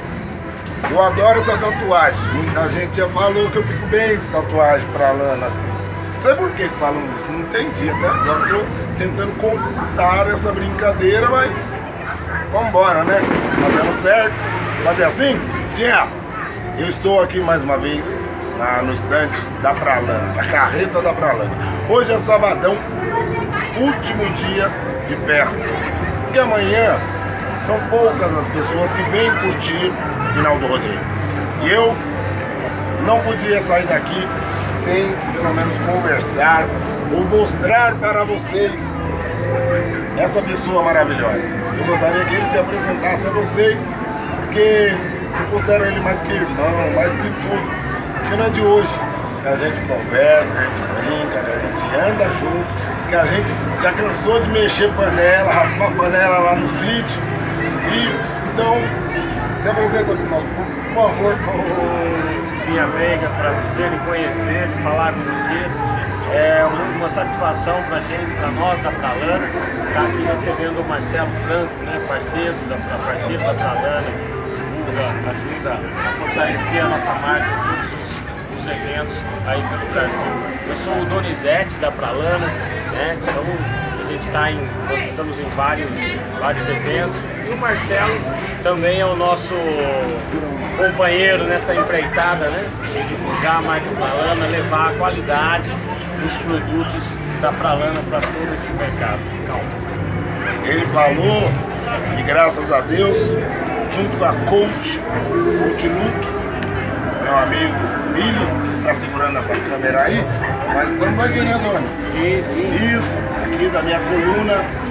Eu adoro essa tatuagem. Muita gente já falou que eu fico bem de tatuagem pra lana, assim. Não sei por que falam isso, não entendi até agora. Tô tentando computar essa brincadeira, mas vambora, né? Tá dando certo. Fazer assim? Cidinha, eu estou aqui mais uma vez na, no estande da Pralana, na carreta da Pralana. Hoje é sabadão, último dia de festa. Porque amanhã são poucas as pessoas que vêm curtir o final do rodeio. E eu não podia sair daqui sem pelo menos conversar ou mostrar para vocês essa pessoa maravilhosa. Eu gostaria que ele se apresentasse a vocês, porque eu considero ele mais que irmão, mais que tudo. Que não é de hoje que a gente conversa, que a gente brinca, que a gente anda junto, que a gente já cansou de mexer panela, raspar panela lá no sítio. E então, se apresenta para o nosso público, por favor. Cidinha Veiga, prazer em conhecer, de falar com você. É uma satisfação pra gente, pra nós da Pralana, estar aqui recebendo o Marcelo Franco, né, parceiro da, parceiro da Pralana, divulga, ajuda a fortalecer a nossa marca em todos os, os eventos aí pelo Brasil. Eu sou o Donizete da Pralana, né, então a gente está em, nós estamos em vários, vários eventos. E o Marcelo também é o nosso companheiro nessa empreitada, né, de divulgar a marca Pralana, levar a qualidade dos produtos da Pralana para todo esse mercado. Calma. Ele falou, e graças a Deus, junto com a Coach, Coach Luke, meu amigo Billy, que está segurando essa câmera aí, mas estamos aqui, né, Dona? Sim, sim. Isso, aqui da minha coluna,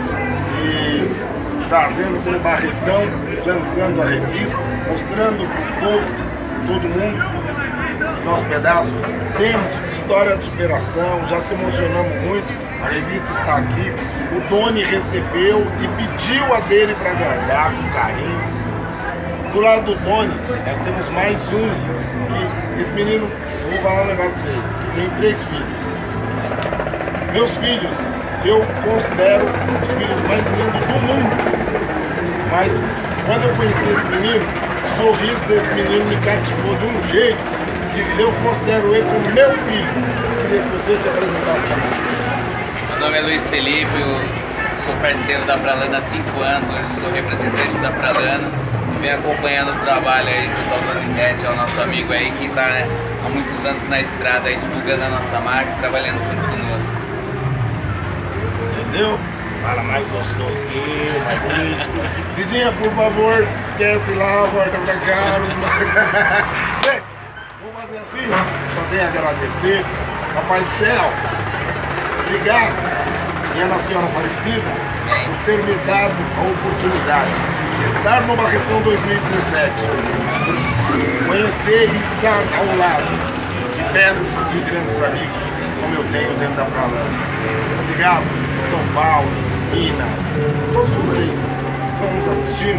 e trazendo pelo Barretão, lançando a revista, mostrando para o povo, todo mundo, nosso pedaço. Temos história de superação, já se emocionamos muito, a revista está aqui. O Tony recebeu e pediu a dele para guardar com carinho. Do lado do Tony, nós temos mais um, que esse menino, eu vou falar um negócio para vocês, eu tenho três filhos. Meus filhos, eu considero os filhos mais lindos do mundo. Mas quando eu conheci esse menino, o sorriso desse menino me cativou de um jeito que eu considero ele como meu filho. Eu queria que você se apresentasse também. Meu nome é Luiz Felipe, eu sou parceiro da Pralana há cinco anos, hoje sou representante da Pralana e venho acompanhando o trabalho aí junto ao Donizete, ao nosso amigo aí que está, né, há muitos anos na estrada aí divulgando a nossa marca, trabalhando junto conosco. Entendeu? Fala mais gostoso que eu, mais bonito. Cidinha, por favor, esquece lá, volta pra cá. Não... Gente, vamos fazer assim, só tenho a agradecer, Papai do Céu. Obrigado, minha Nossa Senhora Aparecida, por ter me dado a oportunidade de estar no Barretão dois mil e dezessete, por conhecer e estar ao lado de belos e grandes amigos, como eu tenho dentro da Pralana. Obrigado, São Paulo, Minas, todos vocês que estão nos assistindo.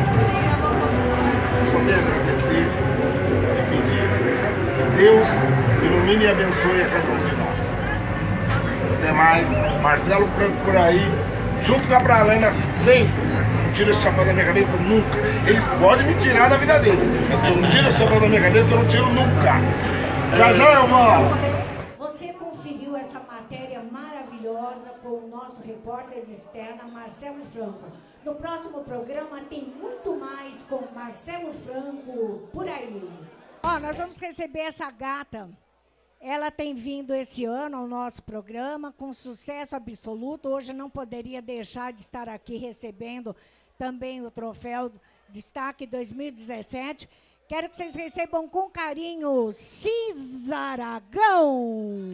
Eu só tenho a agradecer e pedir que Deus ilumine e abençoe a cada um de nós. Até mais, Marcelo Franco por aí, junto com a Pralana sempre. Não tira esse chapéu da minha cabeça nunca. Eles podem me tirar da vida deles, mas eu não tiro esse chapéu da minha cabeça, eu não tiro nunca. Já já eu volto. Você conferiu essa matéria maravilhosa com o nosso repórter de externa, Marcelo Franco. No próximo programa tem muito mais com Marcelo Franco por aí. Ó, nós vamos receber essa gata. Ela tem vindo esse ano ao nosso programa com sucesso absoluto. Hoje não poderia deixar de estar aqui recebendo também o troféu Destaque dois mil e dezessete. Quero que vocês recebam com carinho Cis Aragão.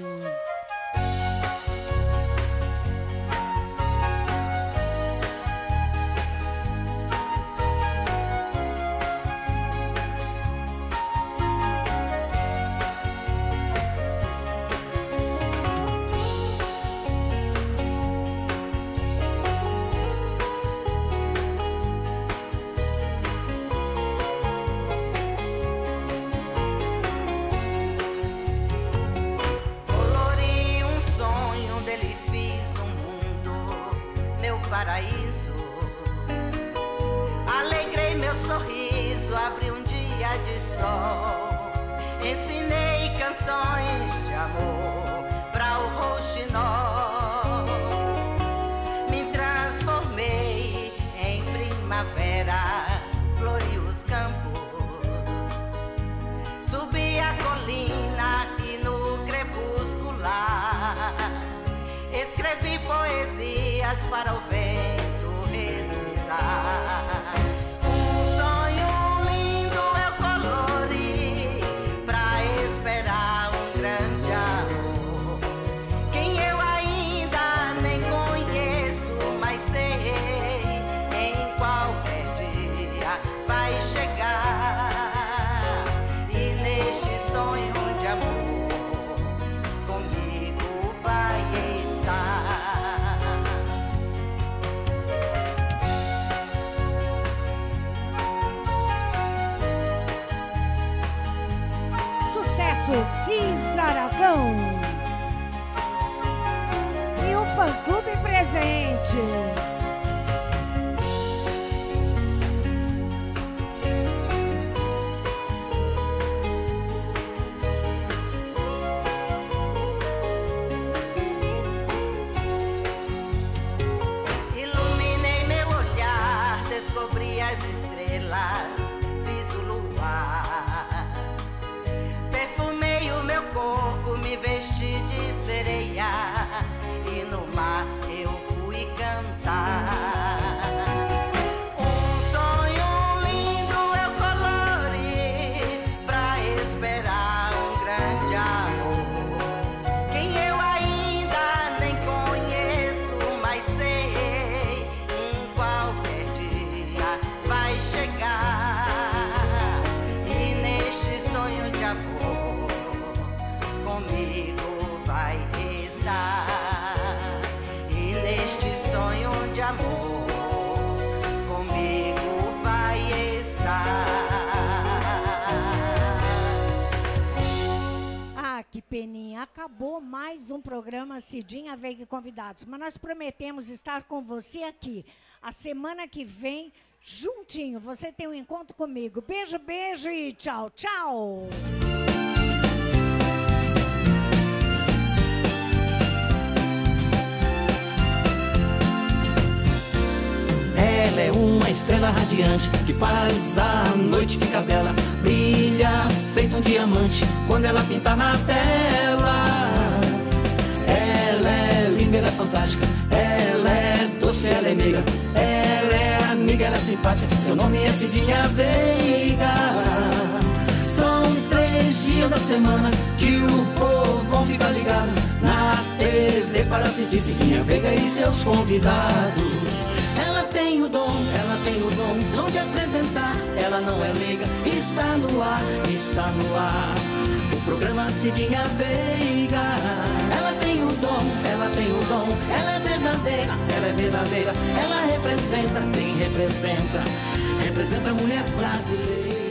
Paraíso, alegrei meu sorriso, abri um dia de sol, ensinei canções de amor pra o rouxinol, me transformei em primavera, flori os campos, subi a colina e no crepuscular escrevi poesias para o vento recitar. Um sonho lindo eu colori pra esperar um grande amor. Quem eu ainda nem conheço, mas sei em qualquer dia vai chegar. E neste sonho de amor comigo vai estar. Cis Aragão e o fã-clube presente. Iluminei meu olhar, descobri as estrelas, fiz o luar. Perfumei o meu corpo, me vesti de sereia e no mar eu fui cantar. Um sonho lindo eu colori pra esperar um grande amor. Quem eu ainda nem conheço, mas sei em qualquer dia vai chegar. E neste sonho de amor comigo vai estar. E neste sonho de amor comigo vai estar. Ah, que peninha. Acabou mais um programa Cidinha Veiga e Convidados. Mas nós prometemos estar com você aqui a semana que vem, juntinho. Você tem um encontro comigo. Beijo, beijo e tchau, tchau. Ela é uma estrela radiante que faz a noite ficar bela. Brilha feito um diamante quando ela pinta na tela. Ela é linda, ela é fantástica. Ela é doce, ela é meiga. Ela é amiga, ela é simpática. Seu nome é Cidinha Veiga. São três dias da semana que o povo vão ficar ligado na T V para assistir Cidinha Veiga e seus convidados. Ela tem o dom, ela tem o dom, dom de apresentar. Ela não é leiga, está no ar, está no ar. O programa Cidinha Veiga. Ela tem o dom, ela tem o dom. Ela é verdadeira, ela é verdadeira. Ela representa, quem representa, representa a mulher brasileira.